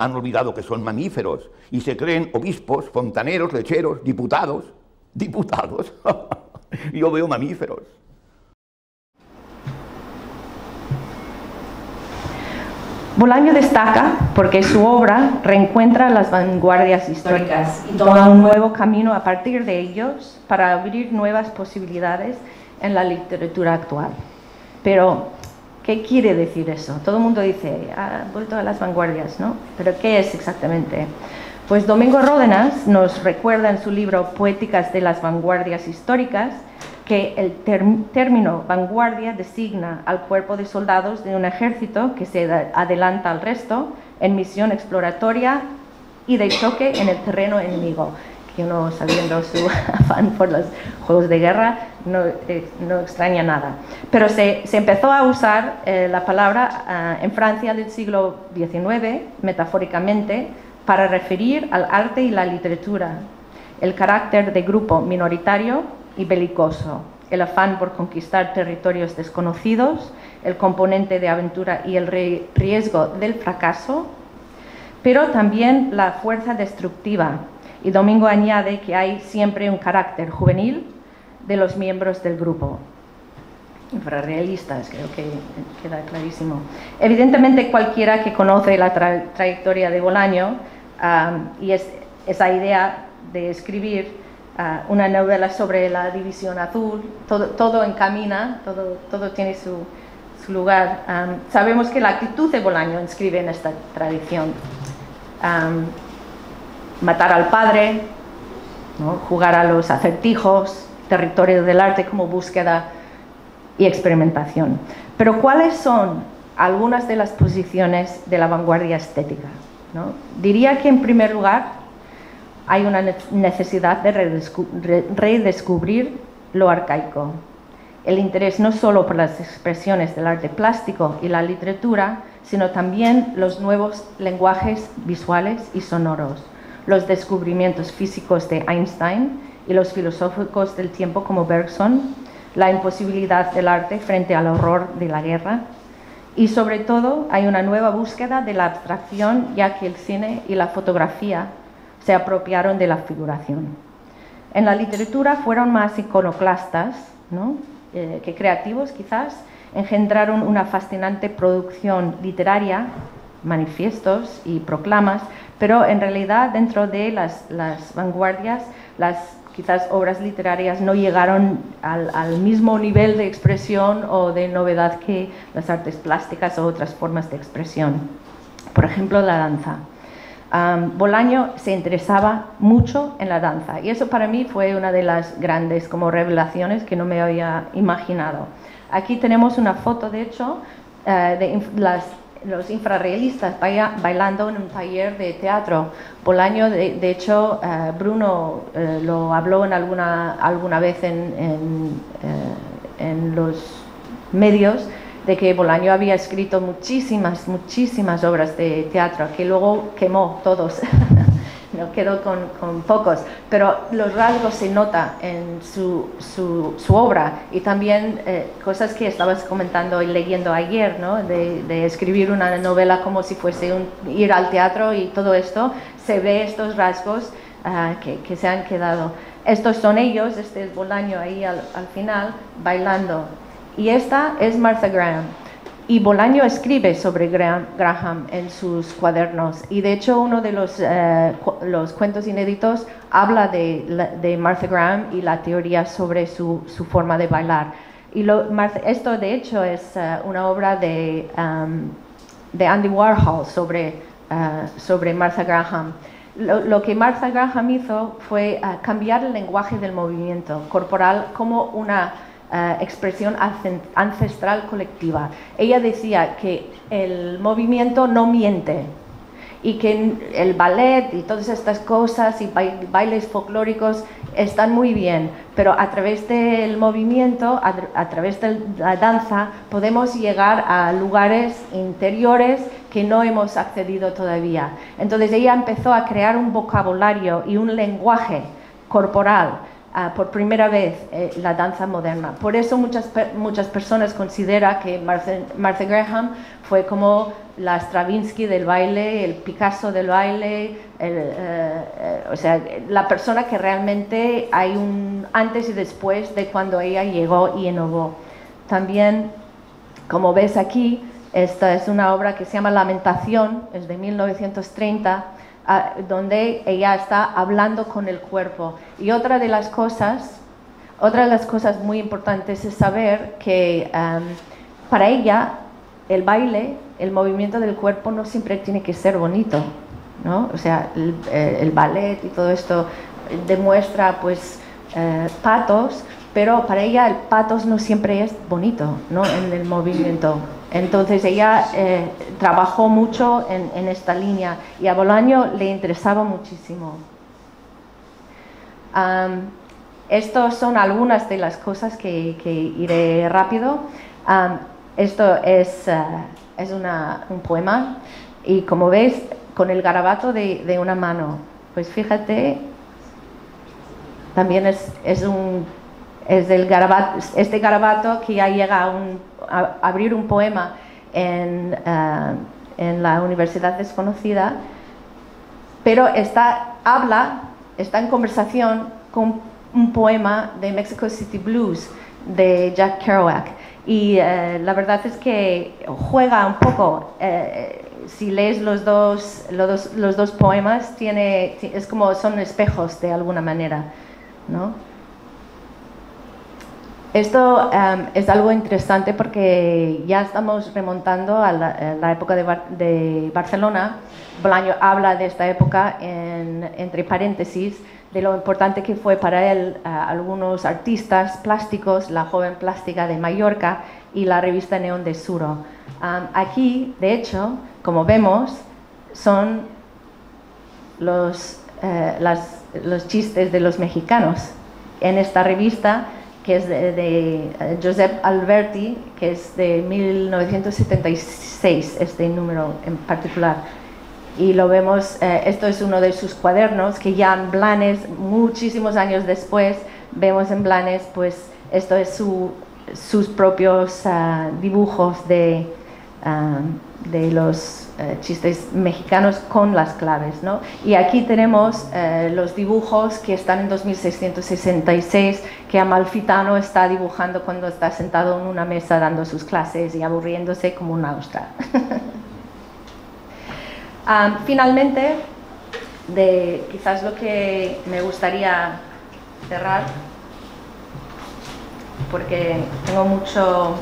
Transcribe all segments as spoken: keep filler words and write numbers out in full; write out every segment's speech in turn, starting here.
Han olvidado que son mamíferos y se creen obispos, fontaneros, lecheros, diputados. Diputados. Yo veo mamíferos. Bolaño destaca porque su obra reencuentra las vanguardias históricas y toma un nuevo camino a partir de ellos para abrir nuevas posibilidades en la literatura actual. Pero, ¿qué quiere decir eso? Todo el mundo dice, ha vuelto a las vanguardias, ¿no? ¿Pero qué es exactamente? Pues Domingo Ródenas nos recuerda en su libro Poéticas de las vanguardias históricas que el término vanguardia designa al cuerpo de soldados de un ejército que se adelanta al resto en misión exploratoria y de choque en el terreno enemigo. Que uno, sabiendo su afán por los juegos de guerra, no, eh, no extraña nada. Pero se, se empezó a usar eh, la palabra eh, en Francia del siglo diecinueve, metafóricamente, para referir al arte y la literatura, el carácter de grupo minoritario y belicoso, el afán por conquistar territorios desconocidos, el componente de aventura y el riesgo del fracaso, pero también la fuerza destructiva. Y Domingo añade que hay siempre un carácter juvenil de los miembros del grupo. Infrarrealistas, creo que queda clarísimo. Evidentemente, cualquiera que conoce la tra trayectoria de Bolaño um, y es, esa idea de escribir uh, una novela sobre la División Azul, todo, todo encamina, todo, todo tiene su, su lugar. Um, sabemos que la actitud de Bolaño inscribe en esta tradición. Um, matar al padre, ¿no? Jugar a los acertijos, territorio del arte como búsqueda y experimentación. Pero ¿cuáles son algunas de las posiciones de la vanguardia estética, ¿no? Diría que en primer lugar hay una necesidad de redescu redescubrir lo arcaico. El interés no solo por las expresiones del arte plástico y la literatura, sino también los nuevos lenguajes visuales y sonoros, los descubrimientos físicos de Einstein y los filosóficos del tiempo como Bergson, la imposibilidad del arte frente al horror de la guerra y sobre todo hay una nueva búsqueda de la abstracción, ya que el cine y la fotografía se apropiaron de la figuración. En la literatura fueron más iconoclastas, ¿no? eh, que creativos quizás, engendraron una fascinante producción literaria, manifiestos y proclamas, pero en realidad dentro de las, las vanguardias, las quizás obras literarias no llegaron al, al mismo nivel de expresión o de novedad que las artes plásticas o otras formas de expresión. Por ejemplo, la danza. Um, Bolaño se interesaba mucho en la danza y eso para mí fue una de las grandes como revelaciones que no me había imaginado. Aquí tenemos una foto, de hecho, uh, de inf las, los infrarrealistas bailando en un taller de teatro. Bolaño, de, de hecho, uh, Bruno uh, lo habló en alguna, alguna vez en, en, uh, en los medios, de que Bolaño había escrito muchísimas, muchísimas obras de teatro, que luego quemó todos, no quedó con, con pocos, pero los rasgos se nota en su, su, su obra y también eh, cosas que estabas comentando y leyendo ayer, ¿no? de, de escribir una novela como si fuese un, ir al teatro y todo esto, se ve estos rasgos uh, que, que se han quedado. Estos son ellos, este es Bolaño ahí al, al final, bailando. Y esta es Martha Graham. Y Bolaño escribe sobre Graham, Graham en sus cuadernos. Y de hecho uno de los, eh, cu los cuentos inéditos habla de, de Martha Graham y la teoría sobre su, su forma de bailar. Y lo, Martha, esto de hecho es uh, una obra de, um, de Andy Warhol sobre, uh, sobre Martha Graham. Lo, lo que Martha Graham hizo fue uh, cambiar el lenguaje del movimiento corporal como una Uh, expresión ancestral colectiva. Ella decía que el movimiento no miente y que el ballet y todas estas cosas y bailes folclóricos están muy bien, pero a través del movimiento, a, a través de la danza, podemos llegar a lugares interiores que no hemos accedido todavía. Entonces ella empezó a crear un vocabulario y un lenguaje corporal uh, por primera vez eh, la danza moderna. Por eso muchas, muchas personas consideran que Martha, Martha Graham fue como la Stravinsky del baile, el Picasso del baile, el, eh, eh, o sea, la persona que realmente hay un antes y después de cuando ella llegó y innovó. También, como ves aquí, esta es una obra que se llama Lamentación, es de mil novecientos treinta, uh, donde ella está hablando con el cuerpo. Y otra de las cosas, otra de las cosas muy importantes es saber que um, para ella el baile, el movimiento del cuerpo no siempre tiene que ser bonito, ¿no? O sea, el, el ballet y todo esto demuestra pues eh, patos, pero para ella el patos no siempre es bonito, ¿no? En el movimiento. Entonces ella eh, trabajó mucho en, en esta línea y a Bolaño le interesaba muchísimo. Um, Estas son algunas de las cosas que, que iré rápido. Um, esto es, uh, es una, un poema y como veis con el garabato de, de una mano, pues fíjate, también es, es un es del garabato, este garabato que ya llega a, un, a abrir un poema en, uh, en la Universidad Desconocida, pero está, habla, está en conversación con un poema de Mexico City Blues de Jack Kerouac y uh, la verdad es que juega un poco, uh, si lees los dos, los dos, los dos poemas, tiene, es como son espejos de alguna manera, ¿no? Esto um, es algo interesante porque ya estamos remontando a la, a la época de, Bar de Barcelona. Bolaño habla de esta época en, entre paréntesis de lo importante que fue para él uh, algunos artistas plásticos, la Joven Plástica de Mallorca y la revista Neón de Suro. Um, aquí, de hecho, como vemos, son los, uh, las, los chistes de los mexicanos en esta revista, que es de, de Josep Alberti, que es de mil novecientos setenta y seis, este número en particular. Y lo vemos, eh, esto es uno de sus cuadernos, que ya en Blanes, muchísimos años después, vemos en Blanes, pues esto es su, sus propios uh, dibujos de, uh, de los uh, chistes mexicanos con las claves, ¿no? Y aquí tenemos uh, los dibujos que están en dos mil seiscientos sesenta y seis, que Amalfitano está dibujando cuando está sentado en una mesa dando sus clases y aburriéndose como una ostra. um, finalmente, de quizás lo que me gustaría cerrar, porque tengo mucho...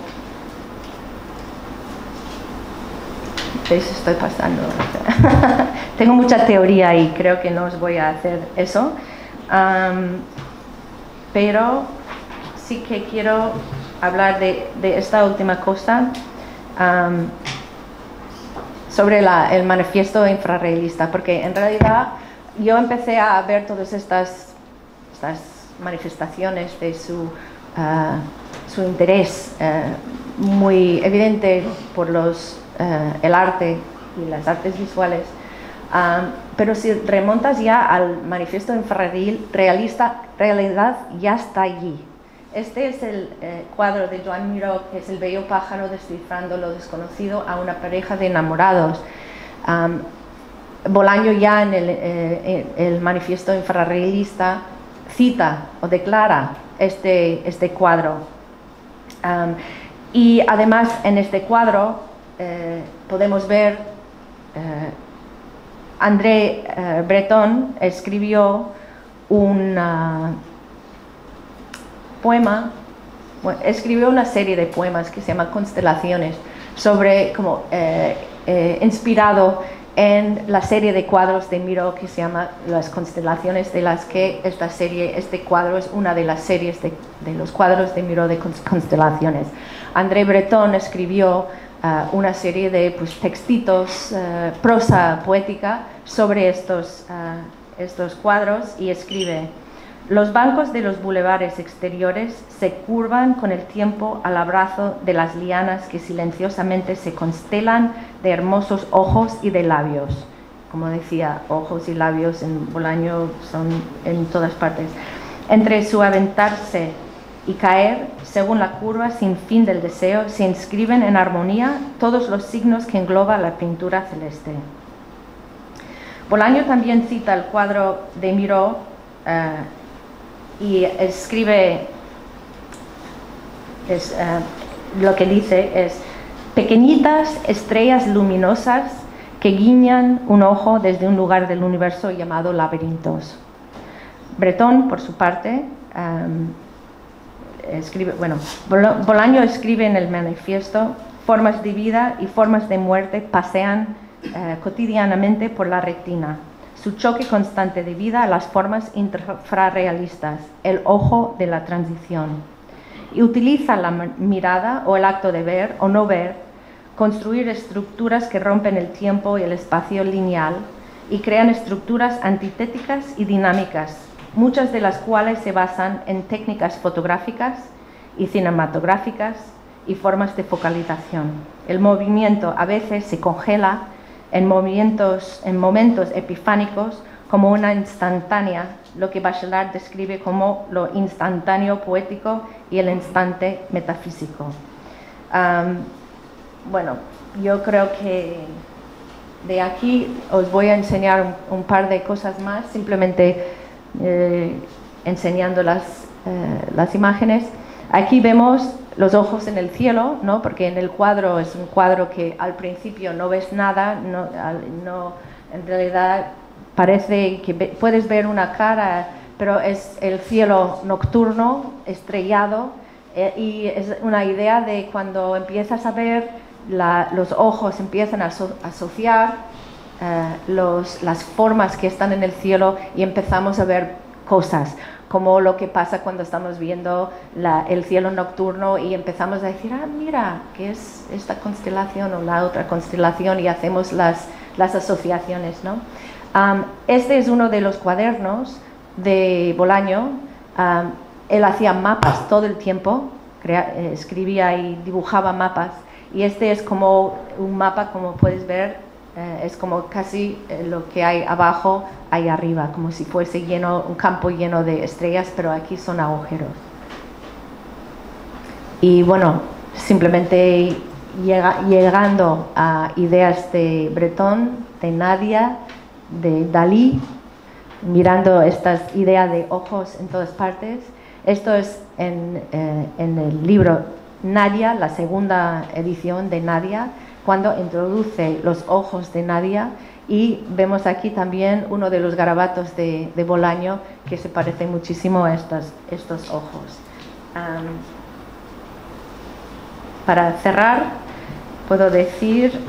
¿Veis? Estoy pasando. Tengo mucha teoría y creo que no os voy a hacer eso. Um, pero sí que quiero hablar de, de esta última cosa, um, sobre la, el manifiesto infrarrealista, porque en realidad yo empecé a ver todas estas, estas manifestaciones de su, uh, su interés uh, muy evidente por los Uh, el arte y las artes visuales, um, pero si remontas ya al manifiesto infrarrealista, realidad ya está allí. Este es el eh, cuadro de Joan Miró, que es el bello pájaro descifrando lo desconocido a una pareja de enamorados. Um, Bolaño ya en el, eh, el manifiesto infrarrealista cita o declara este, este cuadro. Um, y además en este cuadro Eh, podemos ver, eh, André eh, Breton escribió un uh, poema, bueno, escribió una serie de poemas que se llama Constelaciones, sobre, como, eh, eh, inspirado en la serie de cuadros de Miró que se llama Las Constelaciones, de las que esta serie, este cuadro es una de las series de, de los cuadros de Miró de Constelaciones. André Breton escribió Uh, una serie de pues, textitos, uh, prosa poética sobre estos, uh, estos cuadros y escribe: los bancos de los bulevares exteriores se curvan con el tiempo al abrazo de las lianas que silenciosamente se constelan de hermosos ojos y de labios. Como decía, ojos y labios en Bolaño son en todas partes. Entre su aventarse y caer, según la curva sin fin del deseo, se inscriben en armonía todos los signos que engloba la pintura celeste. Bolaño también cita el cuadro de Miró uh, y escribe, es, uh, lo que dice es: pequeñitas estrellas luminosas que guiñan un ojo desde un lugar del universo llamado laberintos. Breton, por su parte, um, escribe, bueno, Bolaño escribe en el manifiesto: formas de vida y formas de muerte pasean eh, cotidianamente por la retina, su choque constante de vida a las formas infrarrealistas, el ojo de la transición. Y utiliza la mirada o el acto de ver o no ver, construir estructuras que rompen el tiempo y el espacio lineal y crean estructuras antitéticas y dinámicas, muchas de las cuales se basan en técnicas fotográficas y cinematográficas y formas de focalización. El movimiento a veces se congela en, movimientos, en momentos epifánicos como una instantánea, lo que Bachelard describe como lo instantáneo poético y el instante metafísico. Um, bueno, yo creo que de aquí os voy a enseñar un, un par de cosas más, simplemente eh, enseñando las, eh, las imágenes. Aquí vemos los ojos en el cielo, ¿no? Porque en el cuadro es un cuadro que al principio no ves nada, no, no, en realidad parece que ve, puedes ver una cara, pero es el cielo nocturno, estrellado, eh, y es una idea de cuando empiezas a ver, la, los ojos empiezan a so, asociar eh, los, las formas que están en el cielo y empezamos a ver cosas, como lo que pasa cuando estamos viendo la, el cielo nocturno y empezamos a decir, ah, mira, ¿qué es esta constelación o la otra constelación? Y hacemos las, las asociaciones, ¿no? Um, este es uno de los cuadernos de Bolaño. Um, él hacía mapas todo el tiempo, crea, eh, escribía y dibujaba mapas, y este es como un mapa, como puedes ver, eh, es como casi eh, lo que hay abajo, ahí arriba, como si fuese lleno, un campo lleno de estrellas, pero aquí son agujeros. Y bueno, simplemente llega, llegando a ideas de Breton, de Nadia, de Dalí, mirando estas ideas de ojos en todas partes. Esto es en, eh, en el libro Nadia, la segunda edición de Nadia, cuando introduce los ojos de Nadia, y vemos aquí también uno de los garabatos de, de Bolaño que se parece muchísimo a estos, estos ojos. Um, para cerrar, puedo decir,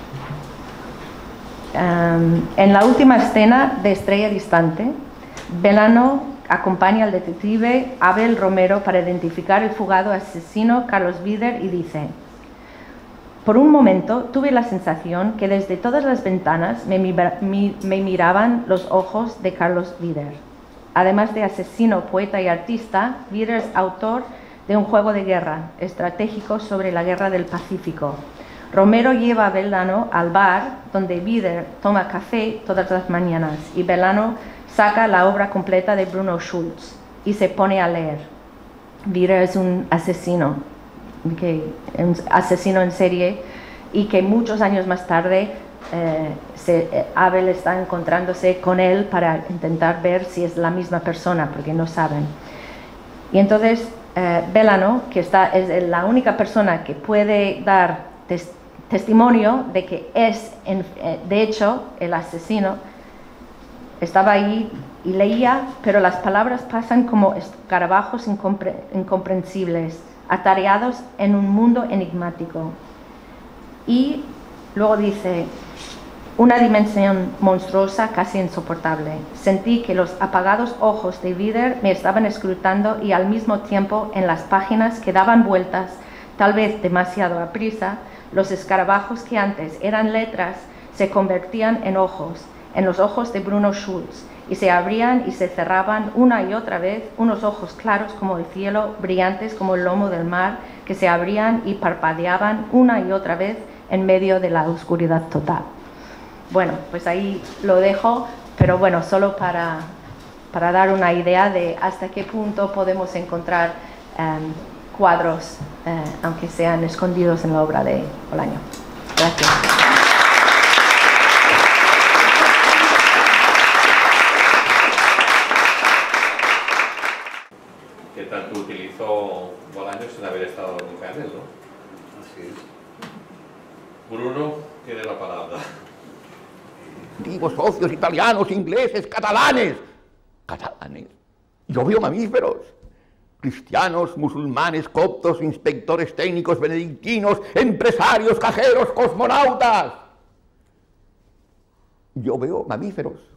um, en la última escena de Estrella Distante, Belano acompaña al detective Abel Romero para identificar el fugado asesino Carlos Vider y dice: por un momento tuve la sensación que desde todas las ventanas me, mi, me miraban los ojos de Carlos Vider. Además de asesino, poeta y artista, Vider es autor de un juego de guerra estratégico sobre la guerra del Pacífico. Romero lleva a Belano al bar donde Vider toma café todas las mañanas y Belano saca la obra completa de Bruno Schulz y se pone a leer. Vider es un asesino, que, un asesino en serie, y que muchos años más tarde eh, se, eh, Abel está encontrándose con él para intentar ver si es la misma persona, porque no saben. Y entonces eh, Belano, que está, es la única persona que puede dar tes, testimonio de que es, en, eh, de hecho, el asesino, estaba ahí y leía, pero las palabras pasan como escarabajos incompre incomprensibles, atareados en un mundo enigmático. Y luego dice, una dimensión monstruosa, casi insoportable. Sentí que los apagados ojos de Vider me estaban escrutando y al mismo tiempo en las páginas que daban vueltas, tal vez demasiado a prisa, los escarabajos que antes eran letras se convertían en ojos, en los ojos de Bruno Schulz, y se abrían y se cerraban una y otra vez, unos ojos claros como el cielo, brillantes como el lomo del mar, que se abrían y parpadeaban una y otra vez en medio de la oscuridad total. Bueno, pues ahí lo dejo, pero bueno, solo para, para dar una idea de hasta qué punto podemos encontrar um, cuadros, uh, aunque sean escondidos en la obra de Bolaño. Gracias. Que tanto utilizó Bolaño sin haber estado nunca en él, ¿no? Así es. Bruno tiene la palabra. Digo socios italianos, ingleses, catalanes. Catalanes. Yo veo mamíferos. Cristianos, musulmanes, coptos, inspectores técnicos, benedictinos, empresarios, cajeros, cosmonautas. Yo veo mamíferos.